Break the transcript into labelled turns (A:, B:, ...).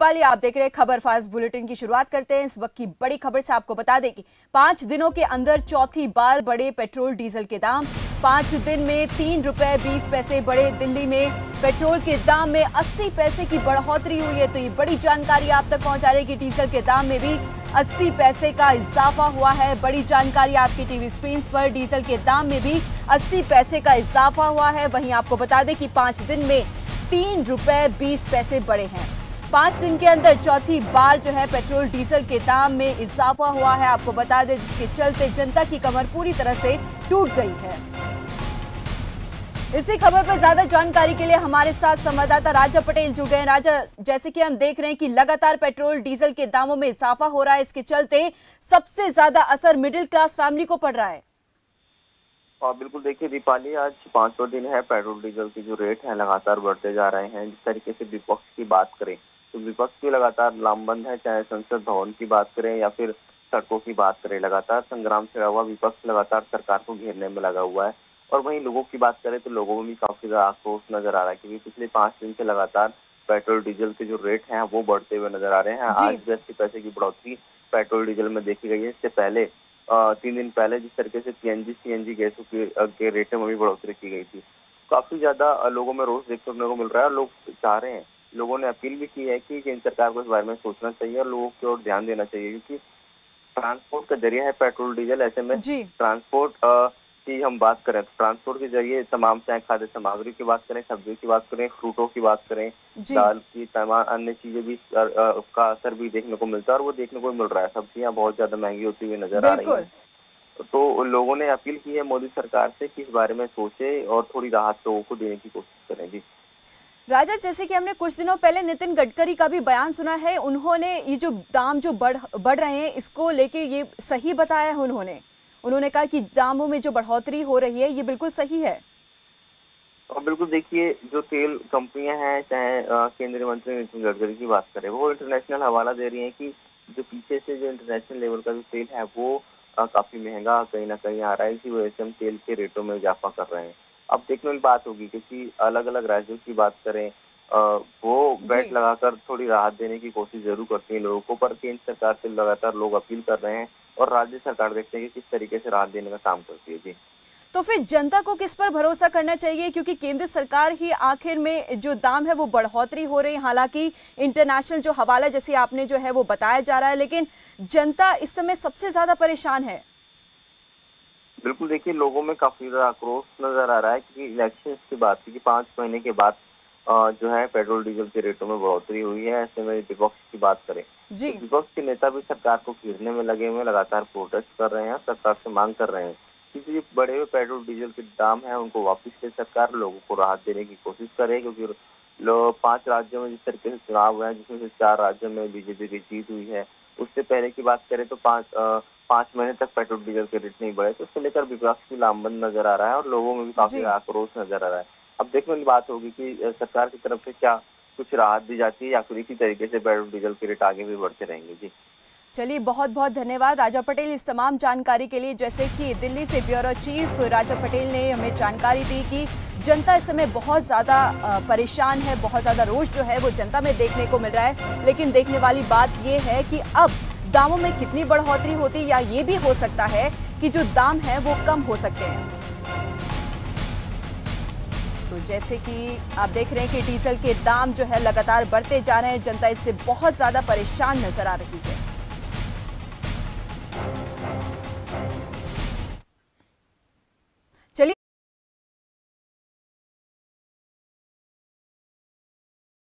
A: पाली, आप देख रहे हैं खबर फास्ट बुलेटिन की शुरुआत करते हैं। इस वक्त की बड़ी खबर से आपको बता दें कि 5 दिनों के अंदर चौथी बार बढ़े पेट्रोल डीजल के दाम। 5 दिन में 3 रुपए 20 पैसे बढ़े। दिल्ली में पेट्रोल के दाम में 80 पैसे की बढ़ोतरी हुई है। तो ये बड़ी जानकारी आप तक पहुंचा रहे कि डीजल के दाम में भी 80 पैसे का इजाफा हुआ है। बड़ी जानकारी आपकी टीवी स्क्रीन पर, डीजल के दाम में भी 80 पैसे का इजाफा हुआ है। वहीं आपको बता दें कि 5 दिन में 3 रुपए 20 पैसे बढ़े हैं। 5 दिन के अंदर चौथी बार जो है पेट्रोल डीजल के दाम में इजाफा हुआ है। आपको बता दें, जिसके चलते जनता की कमर पूरी तरह से टूट गई है। इसी खबर पर ज्यादा जानकारी के लिए हमारे साथ संवाददाता राजा पटेल जुड़ गए। राजा, जैसे कि हम देख रहे हैं कि लगातार पेट्रोल डीजल के दामों में इजाफा हो रहा है, इसके चलते सबसे ज्यादा असर मिडिल क्लास फैमिली को पड़ रहा है।
B: और बिल्कुल देखिए दीपाली, आज 5वां दिन है पेट्रोल डीजल के जो रेट हैं लगातार बढ़ते जा रहे हैं। जिस तरीके से विपक्ष की बात करें तो विपक्ष भी लगातार लामबंद है, चाहे संसद भवन की बात करें या फिर सड़कों की बात करें। लगातार संग्राम छेड़ा हुआ विपक्ष लगातार सरकार को घेरने में लगा हुआ है। और वहीं लोगों की बात करें तो लोगों में भी काफी ज्यादा आक्रोश नजर आ रहा है, क्योंकि पिछले 5 दिन से लगातार पेट्रोल डीजल के जो रेट हैं वो बढ़ते हुए नजर आ रहे हैं। आज भी 80 पैसे की बढ़ोतरी पेट्रोल डीजल में देखी गई है। इससे पहले 3 दिन पहले जिस तरीके से पीएनजी सीएनजी गैसों के रेटों में भी बढ़ोतरी की गई थी, काफी ज्यादा लोगों में रोष देखने को मिल रहा है। और लोग चाह रहे हैं, लोगों ने अपील भी की है कि केंद्र सरकार को इस बारे में सोचना चाहिए और लोगों की ओर ध्यान देना चाहिए, क्योंकि ट्रांसपोर्ट का जरिया है पेट्रोल डीजल। ऐसे में ट्रांसपोर्ट की हम बात करें तो ट्रांसपोर्ट के जरिए तमाम, चाहे खाद्य सामग्री की बात करें, सब्जियों की बात करें, फ्रूटों की बात करें, दाल की तमाम अन्य चीजें भी का असर भी देखने को मिलता है। और वो देखने को मिल रहा है, सब्जियां बहुत ज्यादा महंगी होती हुई नजर आ रही है। तो लोगों ने अपील की है मोदी सरकार से कि इस बारे में सोचे और थोड़ी राहत लोगों को देने की कोशिश करें। जी
A: राजा, जैसे कि हमने कुछ दिनों पहले नितिन गडकरी का भी बयान सुना है, उन्होंने ये जो दाम जो बढ़ रहे हैं इसको लेके ये सही बताया है। उन्होंने कहा कि दामों में जो बढ़ोतरी हो रही है ये बिल्कुल सही है।
B: और बिल्कुल देखिए, जो तेल कंपनियां हैं, चाहे केंद्रीय मंत्री नितिन गडकरी की बात करें, वो इंटरनेशनल हवाला दे रही है कि जो पीछे से जो इंटरनेशनल लेवल का जो तेल है वो काफी महंगा कहीं ना कहीं आ रहा है। इसी वजह से हम तेल के रेटों में इजाफा कर रहे हैं। अब देखने वाली बात होगी, क्योंकि अलग अलग राज्यों की बात करें, वो वैट लगाकर थोड़ी राहत देने की कोशिश जरूर करती है लोगों को, पर केंद्र सरकार से लगातार लोग अपील कर रहे हैं और राज्य सरकार देखते हैं कि किस तरीके से राहत देने का काम करती है। जी
A: तो फिर जनता को किस पर भरोसा करना चाहिए, क्योंकि केंद्र सरकार ही आखिर में जो दाम है वो बढ़ोतरी हो रही है। हालांकि इंटरनेशनल जो हवाला जैसे आपने जो है वो बताया जा रहा है, लेकिन जनता इस समय सबसे ज्यादा परेशान है।
B: बिल्कुल देखिए, लोगों में काफी ज्यादा आक्रोश नजर आ रहा है, क्योंकि इलेक्शन की बात थी कि 5 महीने के बाद जो है पेट्रोल डीजल के रेटों में बढ़ोतरी हुई है। ऐसे में विपक्ष की बात करें तो विपक्ष के नेता भी सरकार को घेरने में लगे हुए, लगातार प्रोटेस्ट कर रहे हैं, सरकार से मांग कर रहे हैं कि जो बढ़े हुए पेट्रोल डीजल के दाम है उनको वापस ले सरकार, लोगों को राहत देने की कोशिश करे। क्योंकि 5 राज्यों में जिस तरीके से चुनाव हुए हैं, जिसमें से 4 राज्यों में बीजेपी की जीत हुई है, उससे पहले की बात करें तो 5 महीने तक पेट्रोल डीजल के रेट नहीं बढ़े। तो उसको लेकर विपक्ष की लामबंद नजर आ रहा है और लोगों में भी काफी आक्रोश नजर आ रहा है। अब देखने वाली बात होगी कि सरकार की तरफ से क्या कुछ राहत दी जाती है या फिर इसी तरीके से पेट्रोल डीजल के रेट आगे भी बढ़ते रहेंगे। जी
A: चलिए, बहुत बहुत धन्यवाद राजा पटेल इस तमाम जानकारी के लिए। जैसे कि दिल्ली से ब्यूरो चीफ राजा पटेल ने हमें जानकारी दी कि जनता इस समय बहुत ज़्यादा परेशान है, बहुत ज़्यादा रोष जो है वो जनता में देखने को मिल रहा है। लेकिन देखने वाली बात ये है कि अब दामों में कितनी बढ़ोतरी होती, या ये भी हो सकता है कि जो दाम है वो कम हो सकते हैं। तो जैसे कि आप देख रहे हैं कि डीजल के दाम जो है लगातार बढ़ते जा रहे हैं, जनता इससे बहुत ज़्यादा परेशान नजर आ रही है। चलिए